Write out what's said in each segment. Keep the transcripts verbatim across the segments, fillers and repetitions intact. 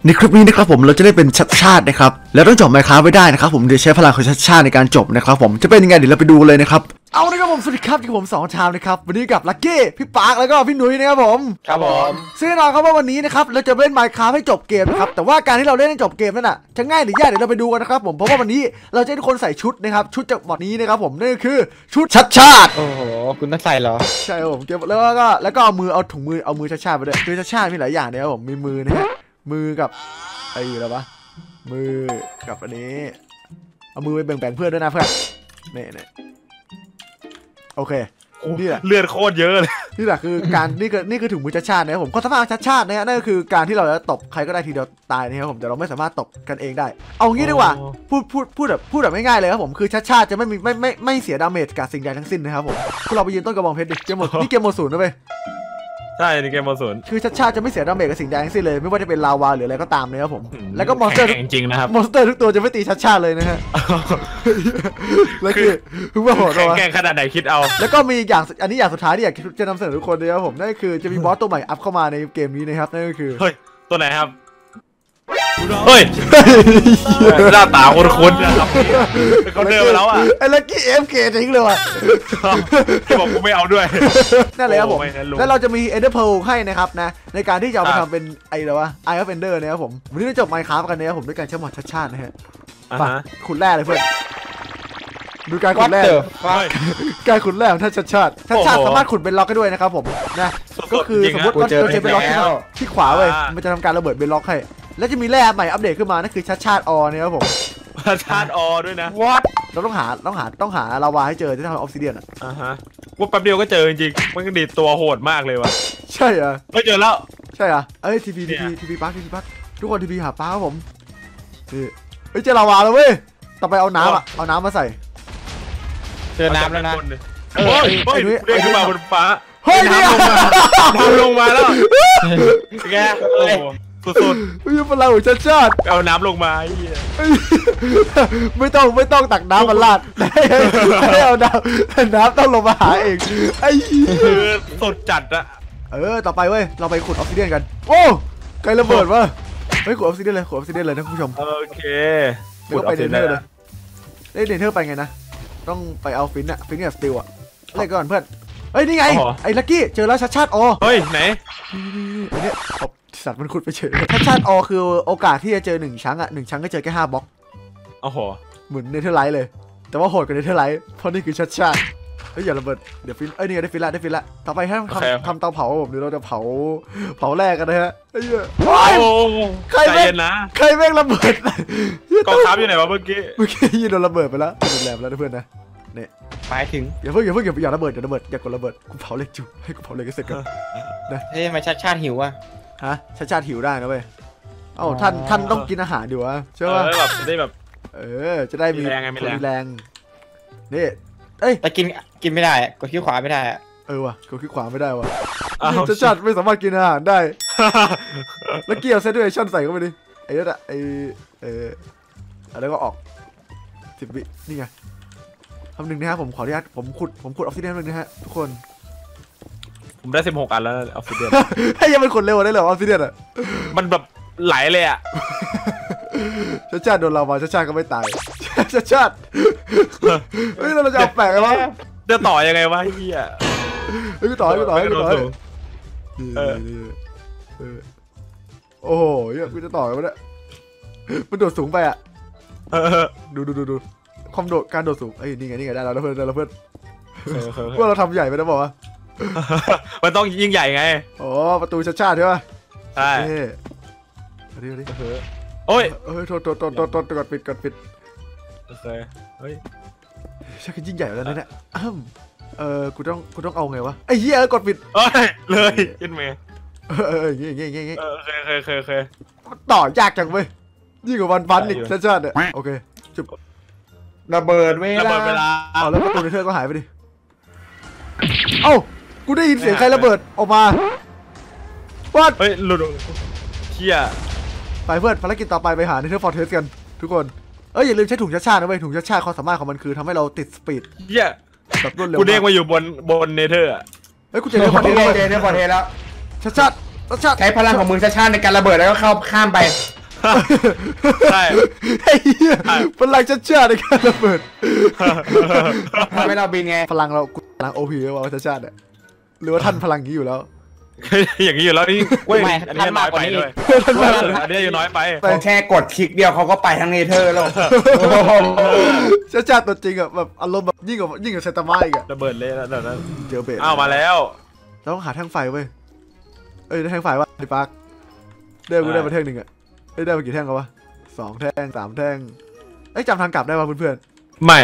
ในคลิปนี้นะครับผมเราจะได้เป็นชัดชาตินะครับแล้วต้องจบไมค์คราฟไว้ได้นะครับผมโดยใช้พลังของชัดชาติในการจบนะครับผมจะเป็นยังไงเดี๋ยวเราไปดูเลยนะครับเอาละครับผมสวัสดีครับที่ผมสองชามนะครับวันนี้กับลักกี้พี่ปาร์คแล้วก็พี่หนุ่ยนะครับผมครับผมซึ่งแน่นอนครับว่าวันนี้นะครับเราจะเล่นไมค์คราฟให้จบเกมนะครับแต่ว่าการที่เราเล่นให้จบเกมนั่นน่ะจะง่ายหรือยากเดี๋ยวเราไปดูกันนะครับผมเพราะว่าวันนี้เราจะให้ทุกคนใส่ชุดนะครับชุดจากบอดนี้นะครับผมนั่นก็คือชุดชัดชาติโอ้โหคุณต้องใส่เหรอใช่ครับผมเก็บแล้วก็แล้วก็เอามือเอาถุงมือเอามือชัดชาติไปด้วยคือชัดชาติมีหลายอย่างนะครับผมมีมือนะฮะมือกับไอ้อยู่แล้วปะมือกับอันนี้เอามือไปแบ่งๆเพื่อนด้วยนะเพื่อนนี่นี่โอเคนี่แหละเลือดโคตรเยอะเลยนี่แหละคือการนี่คือนี่คือถุงมือชัดชาตินะครับผมข้อสามารถชัดชาตินะฮะนั่นก็คือการที่เราจะตบใครก็ได้ทีเดียวตายนะครับผมแต่เราไม่สามารถตบกันเองได้เอางี้ดีกว่าพูดพูดพูดแบบพูดแบบง่ายๆเลยครับผมคือชัดชาติจะไม่มีไม่ไม่ไม่เสียดาเมจกับสิ่งใดทั้งสิ้นนะครับผมพวกเราไปยืนต้นกระบองเพชรดิเกมหมดนี่เกมหมดศูนย์นะเว้ยใช่ในเกมมอนศูนย์คือชัดชาติจะไม่เสียดาเมจกับสิ่งใดทั้งสิ้นเลยไม่ว่าจะเป็นลาวาหรืออะไรก็ตามนะครับผมแล้วก็มอนสเตอร์จริงๆนะครับมอนสเตอร์ทุกตัวจะไม่ตีชัดชาติเลยนะฮะแล้วคือคือว่าโหดแข่งขนาดไหนคิดเอาแล้วก็มีอย่างอันนี้อย่างสุดท้ายที่อยากจะนำเสนอทุกคนนะครับผมนั่นก็คือจะมีบอสตัวใหม่อัพเข้ามาในเกมนี้นะครับนั่นก็คือเฮ้ยตัวไหนครับเฮ้ยหน้าตาคุ้นๆนะครับเขาเดินมาแล้วอ่ะไอ้ลักกี้เอ็มเคทิ้งเลยว่ะที่บอกกูไม่เอาด้วยนั่นเลยครับผมแล้วเราจะมีเอเดอร์เพลให้นะครับนะในการที่จะเอาไปทำเป็นไอ้อะไรวะไอเอฟเอนเดอร์นะครับผมวันนี้เราจบไมค์คราฟกันนะครับผมด้วยการใช้หมอดชัดชาตินะฮะขุดแร่เลยเพื่อนดูการขุดแร่การขุดแร่ของท่านชัดชาติชัดชาติสามารถขุดเป็นล็อกได้ด้วยนะครับผมนะก็คือสมมติว่าเราเจอเป็นล็อกที่ขวาเว้ยมันจะทำการระเบิดเป็นล็อกให้แล้วจะมีแร่ใหม่อัปเดตขึ้นมานั่นคือชัดชาติออเนี่ยครับผมชัดชาติออด้วยนะ What เราต้องหาต้องหาต้องหาลาวาให้เจอที่ทำออฟซิเดียนอ่ะอ่าฮะว่าแป๊บเดียวก็เจอจริงๆมันก็ดีตัวโหดมากเลยว่ะใช่อ่ะไม่เจอแล้วใช่อ่ะเอ้ยทีพีทีพีทีพีปักทีพีปักทุกคนทีพีหาป้าครับผมนี่เฮ้ยเจอลาวาแล้วเว้ยต่อไปเอาน้ำอ่ะเอาน้ำมาใส่เจอน้ำแล้วนะเฮ้ยเฮ้ยเด้งขึ้นมาบนฟ้าเฮ้ยน้ำลงมาน้ำลงมาแล้วแกโอ้สุดๆไม่ใช่พลังของชัดชาติเอาน้ำลงมาไม่ต้องไม่ต้องตักน้ำมาลาดให้เอาน้ำน้ำต้องลงมาหาเองไอ้สดจัดอะเออต่อไปเว้ยเราไปขุดออฟซิเดียนกันโอ้ไกลระเบิดวะเฮ้ยขุดออฟซิเดียนเลยขุดออฟซิเดียนเลยนะคุณผู้ชมโอเคแล้วก็ไปเดนเทอร์เลยเดนเทอร์ไปไงนะต้องไปเอาฟินอะฟินกับสติลอะอะไรก่อนเพื่อนเฮ้ยนี่ไงไอ้ลักกี้เจอแล้วชัดชาติอ๋อเฮ้ยไหนอันนี้สัตว์มันขุดไปเฉยชัดชาติอคือโอกาสที่จะเจอหนึ่งชั้งอ่ะหนึ่งชั้งก็เจอแค่ห้าบล็อกโอ้โหเหมือนเนเธอร์ไลท์เลยแต่ว่าโหดกว่าเนเธอร์ไลท์เพราะนี่คือชัดชาติเฮ้ยอย่าระเบิดเดี๋ยวฟินเอ้ยนี่ได้ฟินละได้ฟินละต่อไปให้ทำทำเตาเผาผมเดี๋ยวเราจะเผาเผาแรกกันนะฮะไอ้เหี้ยใครแม่งนะใครแม่งระเบิดกองทัพอยู่ไหนวะเมื่อกี้เมื่อกี้ยิงโดนระเบิดไปแล้วโดนแหลมแล้วนะเพื่อนนะเนี่ยหมายถึงอย่าเพิ่งอย่าเพิ่งอย่าอย่าระเบิดอย่าระเบิดอย่ากดระเบิดกูเผาเหล็กจุให้กูเผาเหล็กก็เสร็จกันนะเฮ้ยทำไมชาติชาติหิวอะฮะชาติชาติหิวได้นะเว้ยเอ้าท่านท่านต้องกินอาหารดีวะใช่ป่ะแบบจะได้แบบเออจะได้มีแรงไงมีแรงนี่เอ้ยแต่กินกินไม่ได้กดขี้ขวาไม่ได้อะเออวะกดขี้ขวาไม่ได้วะชาติชาติไม่สามารถกินอาหารได้แล้วเกี่ยวเซตด้วยชั่นใส่เข้าไปดิไอ้นั่นอะไอ้เออแล้วก็ออกสิบวินี่ไงคำหนึ่งนะครับผมขออนุญาตผมขุดผมขุดออฟซิเดียนเลยนะฮะทุกคนผมได้สิบหกอันแล้วออฟซิเดียนให้ยังเป็นคนเร็วได้เหรอออฟซิเดียนอ่ะมันแบบไหลเลยอ่ะชาติชาติโดนเรามาชาติชาติก็ไม่ตายชาติชาติเฮ้ยเราจะเอาแปลกกันวะจะต่อยังไงวะเฮียเฮ้ยต่อให้ต่อให้ต่อให้โอ้โหเฮียกูจะต่อกันไม่ได้มันโดดสูงไปอ่ะดูดูดูดูความโดดการโดดสูงเอ้ยนี่ไงนี่ไงได้แล้วเพื่อนได้แล้วเพื่อนว่าเราทำใหญ่ไปนะบอกว่ามันต้องยิ่งใหญ่ไงอ๋อประตูชาติชาติใช่ป่ะใช่อันนี้อันนี้โอ้ยเฮ้ยโทษโทษโทษโทษโทษกดปิดกดปิดโอเคเฮ้ยชักยิ่งใหญ่แล้วเนี่ยเออกูต้องกูต้องเอาไงวะไอ้เหี้ยกดปิดเอ้ยเลยยินเมย์เอออย่างเงี้ยอย่างเงี้ยอย่างเงี้ยโอเคโอเคโอเคต่อยากจังเว้ยยิ่งกว่าวันฟันอีกชาติชาติเนี่ยโอเคจุบระเบิดเวลาอ๋อแล้วประตูในเธอก็หายไปดิเอ้ากูได้ยินเสียงใครระเบิดออกมาวัดเฮ้ยหลุดเชี่ยไปเพื่อนภารกิจต่อไปไปหาในเธอฟอร์เทสกันทุกคนเอ้ยอย่าลืมใช้ถุงชาชานะเว้ยถุงชาชาความสามารถของมันคือทำให้เราติดสปีดเชี่ยแบบรวดเร็วกูเด้งมาอยู่บนบนเนเธอร์อ่ะเฮ้ยกูเจอเนเธอร์ฟอร์เทสเจอเนเธอร์ฟอร์เทสแล้วชาชาชาติใช้พลังของมึงชาติในการระเบิดแล้วก็เข้าข้ามไปใช่ไอ้เหี้ยพลังชาติชาติในการระเบิดทำให้เราบินไงพลังเราพลังโอพีหรือว่าชาติชาติเนี่ยหรือว่าท่านพลังนี้อยู่แล้วอย่างนี้อยู่แล้วนี่เว้ยอันนี้น้อยไปด้วยอันนี้ยังน้อยไปเขาแค่กดคลิกเดียวเขาก็ไปทั้งเนเธอร์แล้วชาติชาติตัวจริงอะแบบอารมณ์แบบยิ่งกว่ายิ่งกว่าไซตามะอีกอะระเบิดเลยแล้วนั้นเจอเบสอ้าวมาแล้วเราต้องหาแท่งไฟเว้ยเอ้ยได้แท่งไฟวะไอ้ปาร์คได้กูได้มาแท่งหนึ่งอะเอ้ยได้มากี่แท่งกันวะสองแท่งสามแท่งเอ้ยจำทางกลับได้ป่ะเพื่อนไม่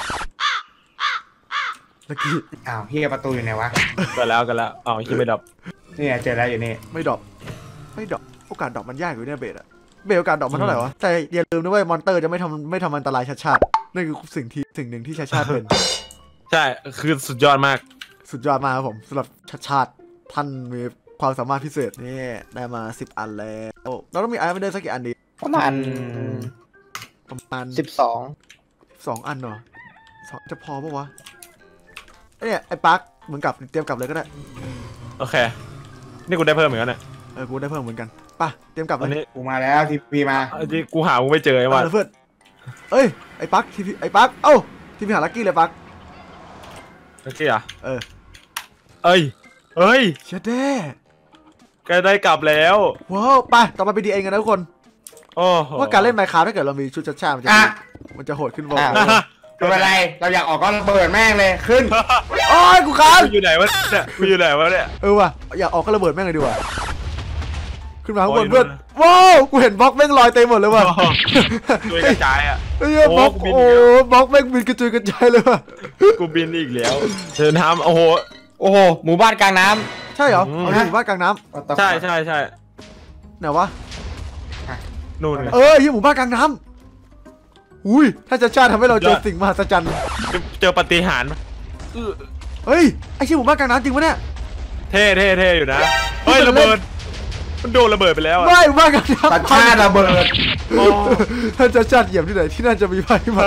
ๆตะกี้อ้าวเฮียประตูอยู่ไหนวะกันแล้วกันแล้วอ้าวยังไม่ดับนี่เจอแล้วอยู่นี่ไม่ดรอปไม่ดรอปโอกาสดรอปมันยากอยู่เนี่ยเบสอะเบสโอกาสดรอปมันเท่าไหร่วะแต่อย่าลืมนะเว้ยมอนเตอร์จะไม่ทำไม่ทำอันตรายชาติชาตินั่นคือสิ่งที่สิ่งหนึ่งที่ชาติชาติเป็นใช่คือสุดยอดมากสุดยอดมากครับผมสำหรับชาติชาติท่านมีความสามารถพิเศษนี่ได้มาสิบอันแล้วเราต้องมีไอรอนแมนเดอร์สักกี่อันดีประมาณประมาณสิบสองสองอันเหรอสองจะพอปะวะไอเนี่ยไอ้ปาร์คเหมือนกับเตรียมกลับเลยก็ได้โอเคนี่กูได้เพิ่มเหมือนกันเนี่ยเออกูได้เพิ่มเหมือนกันป่ะเตรียมกลับเลอันยนี้กูมาแล้วทีพีมาที่กูหากูไม่เจอไอ้วันเพื่อนเอ้ยไอ้ปาร์คทีพีไอ้ปาร์คเอ้าทีพีหาลักกี้เลยปาร์คโอเคอ่ะเออเอ้ยเอ้ยเชดเด้แกได้กลับแล้วว้าวไปต่อมาเป็นดีเอ็นกันนะทุกคนโอ้ว่าการเล่นไมค์คราฟถ้าเกิดเรามีชุดชาติชาติมันจะอ่ะมันจะโหดขึ้นบ้างไม่เป็นไรเราอยากออกก็ระเบิดแม่งเลยขึ้นโอ้ยกูค้างกูอยู่ไหนวะเนี่ยกูอยู่ไหนวะเนี่ยเออว่ะอยากออกก็ระเบิดแม่งเลยดีกว่าขึ้นมาข้างบนโอ้ยเพื่อนว้าวกูเห็นบล็อกแม่งลอยเต็มหมดเลยว่ะช่วยกระจายอ่ะเฮ้ยบล็อกโอ้กูบินโอ้อีกแล้วบล็อกแม่งบินกระจุยกระจายเลยว่ะกูบินอีกแล้วเดินทางโอ้โหโอ้โหหมู่บ้านกลางน้ใช่เหรออืมเอาอยู่บ้านกลางน้ใช่ใช่ใช่ำไหนวะนู่นเออยี่หมู่บ้านกลางน้ำอุ้ยถ้าชาติชาติทำให้เราเจอสิ่งมหัศจรรย์เจอปฏิหารย์เฮ้ยไอ้ชื่อหมู่บ้านกลางน้ำจริงปะเนี่ยเท่เท่เท่อยู่นะเฮ้ยระเบิดมันโดนระเบิดไปแล้วอ่ะไม่หมู่บ้านกลางน้ำตัดชาติระเบิดโอ้ถ้าชาติชาติเหยียบที่ไหนที่นั่นจะมีไฟมา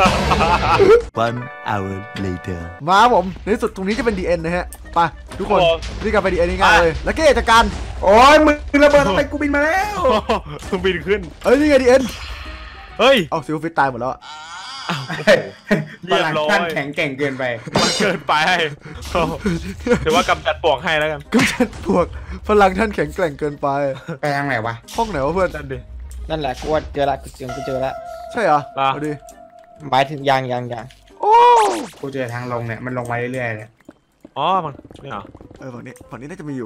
One hour later. มาครับผมในที่สุดตรงนี้จะเป็น ดี เอ็น นะฮะไปทุกคนนี่การไป ดี เอ็น ง่ายๆเลยแล้วก็จัดการโอ้ยมึงระเบิดทำไมกูบินมาแล้วเครื่องบินขึ้นเอ้ยนี่ไง ดี เอ็นเฮ้ยเอาซิลฟิตตายหมดแล้วอะเรียบร้อยพลังท่านแข็งเก่งเกินไปมันเกินไปโอ้ถือว่ากำจัดปลวกให้แล้วกันกำจัดพวกพลังท่านแข็งแกร่งเกินไปไปทางไหนวะห้องไหนวะเพื่อนนั่นดิำนั่นแหละกูว่าเจอละกูเจอกูเจอละใช่เหรออ่ะเอาดิหมายถึงยางยางยางโอ้กูเจอทางลงเนี่ยมันลงไปเรื่อยๆเนี่ยอ๋อมันนี่เหรอเออฝั่งนี้ฝั่งนี้น่าจะมีอยู่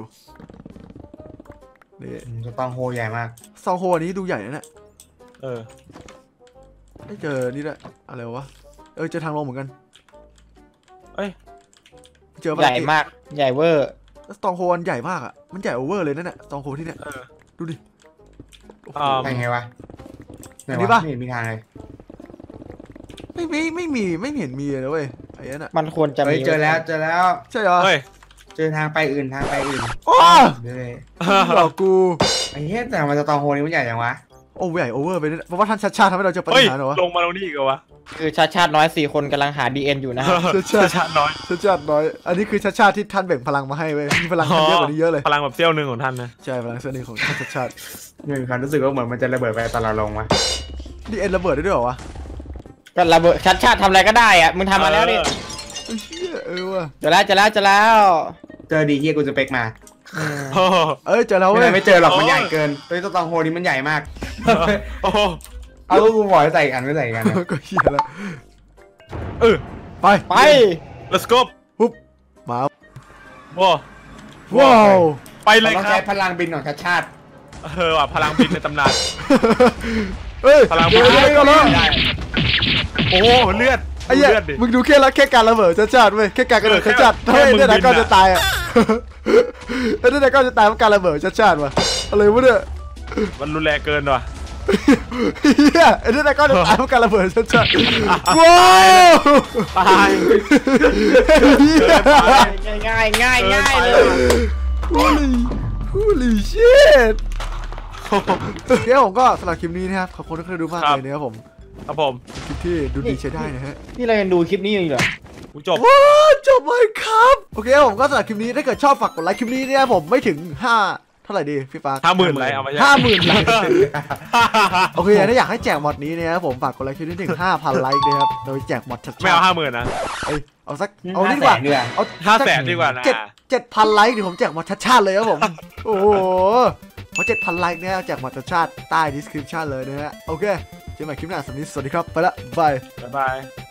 นี่อืมสตองโฮใหญ่มากซองโฮอันนี้ดูใหญ่นะเนี่ยเออได้เจอนี่ด้วยอะไรวะเออเจอทางลงเหมือนกันเอ้ยเจอปะใหญ่มากใหญ่เวอร์แล้วซองโฮอันใหญ่มากอ่ะมันใหญ่โอเวอร์เลยนั่นแหละซองโฮที่เนี่ยเออดูดิโอ้โหอ่าไปไงวะไหนอันนี้วะปะไม่เห็นมีทางเลยไม่ไม่ไม่มีไม่เห็นมีเลยนะเว้ยไอ้นั่นอ่ะมันควรจะเฮ้มียเจอแล้วเจอแล้วใช่เหรอเฮ้ยเจอทางไปอื่นทางไปอื่นโอ้เรื่อยบอกกูไอ้เหี้ยแต่มันสตองโฮนี่มันใหญ่จังวะโอ้ใหญ่โอเวอร์ไปเนี่ยเพราะว่าท่านชัดชาติทำให้เราเจอปัญเฮ้ยหาเหรอวะลงมาตรงนี้อีกเหรอวะคือชาติชาติน้อยสี่คนกำลังหา ดี เอ็น อยู่นะฮะชัดชาติชาติน้อยชัดชาติน้อยอันนี้คือชัดชาติที่ท่านแบ่งพลังมาให้เว้ยมีพลังท่านเยอะกว่านี้เยอะเลยพลังแบบเซี่ยวหนึ่งของท่านนะใช่พลังเส้นหนึ่งของท่านชัดชาติมีความรู้สึกว่าเหมือนมันจะระเบิดไปตอนเราลงวะดีเอ็นระเบิดได้ด้วยเหรอวะก็ระเบิดชาติชาติทำอะไรก็ได้อะมึงทำมาแล้วนี่ไอ้เชี่ยเออว่ะเจอแล้วเจอแล้วเจอแล้วเจอดีเฮียกูจะเป็กมาโอ้โหเอ้ยเจอแล้วไม่เว้ได้ยไม่เจอหรอกมันโอ้ยใหญ่เกินเฮ้ยสตองโฮนี่มันใหญ่มากโอ้โหเอาลูกกูบอกให้ใส่อีกอันไม่ใส่อีกอันนะก็เฮียแล้วเออไปไป let's go ปุ๊บมาว้าว้าวไปเลเรายต้องคใช้รับพลังบินของชาติชาติเออว่ะพลังบินในตำนานเฮ้ยพลังเดี๋ยวบินเดี๋ยวเดี๋ยวเดี๋ยวได้โอ้โหเลือดไอ้เหี้ยเลือดดิมึงดูแค่ละแค่การระเบิดชัดชาติเว้ยแค่การกระโดดเออแค่ชัดชาติแค่เฮ้ยมึงเนี่ยนะบินก็อะจะตายอ่ะเฮ้ยเนี่ยก็จะตายเพราะการระเบิดชัดชาติว่ะอะไรวะเนี่ยมันรุนแรงเกินว่ะเฮียไอ้เนี่ยก็จะตายเพราะการระเบิดชัดชาติว้าวตายเฮียง่ายง่ายง่ายง่ายเลย Holy Holy shit โอเคผมก็สำหรับคลิปนี้นะครับขอบคุณที่เคยดูมากเลยนะครับผมครับผมคลิปที่ดูดีใช้ได้นะฮะนี่เรายังดูคลิปนี้อยู่เหรอกูจบว้าวจบเลยครับโอเคผมก็สำหรับคลิปนี้ถ้าเกิดชอบฝากกดไลค์คลิปนี้เนี่ยผมไม่ถึงห้าเท่าไหร่ดีพี่ฟ้าห้าหมื่นไรเอามาห้าหมื่นไลค์โอเคถ้าอยากให้แจกมอดนี้เนี่ยครับผมฝากกดไลค์คลิปนี้ถึงห้าพันไลค์นะครับโดยแจกมอดชัดๆไม่เอาห้าหมื่นนะเอ้ยเอาสักเอานี่ดีกว่าเอาห้าแสนดีกว่านะเจ็ดเจ็ดพันไลค์เดี๋ยวผมแจกมอดชัดๆเลยครับผมโอ้โหเพราะเจ็ดพันไลค์เนี่ยแจกมอดชัดๆใต้ description เลยนะฮะโอเคเจอกันใหม่คลิปหน้าสำหรับนี้สวัสดีครับไปละบายบ๊ายบาย